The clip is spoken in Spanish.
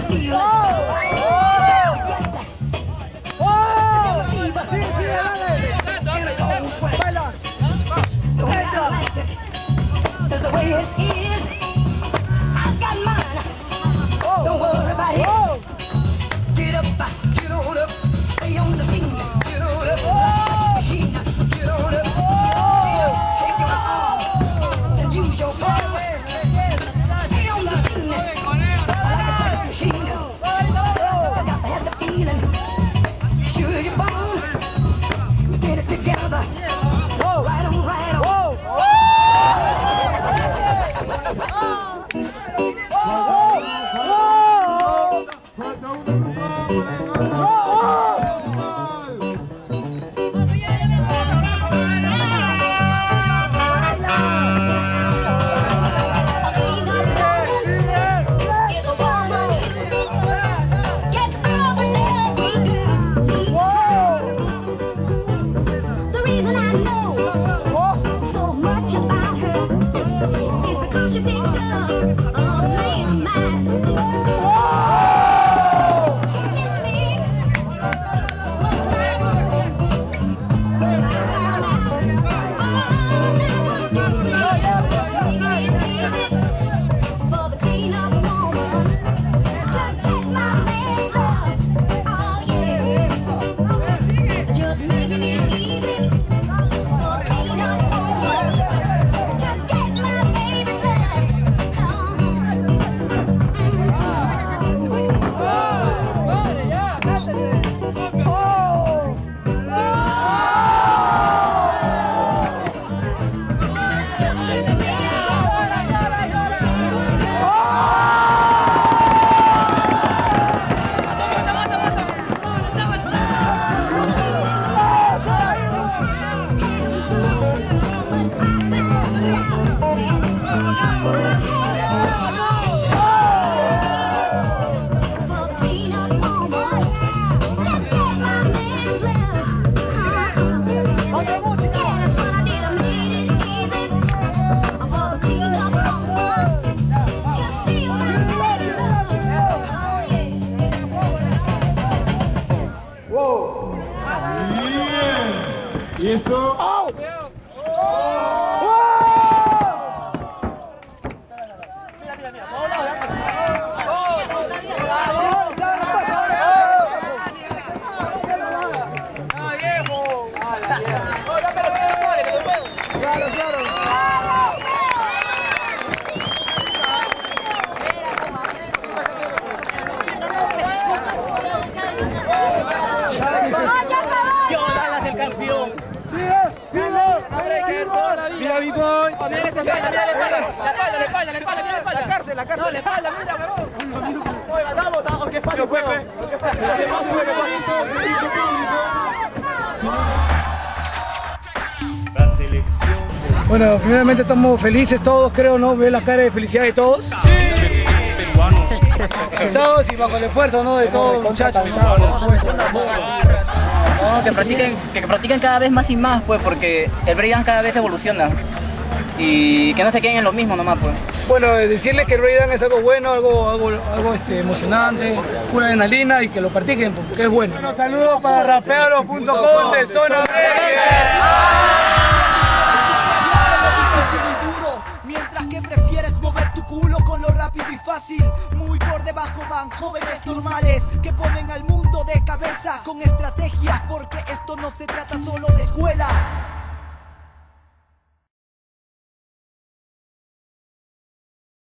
Y esto... ¡Oh! Mira, mi boy. Mira esa espalda, mira la espalda, la espalda. La cárcel. No, la espalda, mira, huevón. Oiga, vamos, qué fácil, Pepe. Bueno, primeramente estamos felices todos, creo, ¿no? Ver la cara de felicidad de todos. Sí. Peruanos. Cansados y bajo el esfuerzo, ¿no? De todos los muchachos. No, que practiquen cada vez más y más, pues, porque el breakdance cada vez evoluciona. Y que no se queden en lo mismo nomás, pues. Bueno, decirles que el breakdance es algo bueno, algo emocionante, pura adrenalina y que lo practiquen porque es bueno. Un saludo para rapearos.com de Zona Mientras que prefieres mover tu culo con lo rápido y fácil, muy por debajo van jóvenes normales que ponen al mundo de cabeza con estrategias, porque esto no se trata solo de escuela.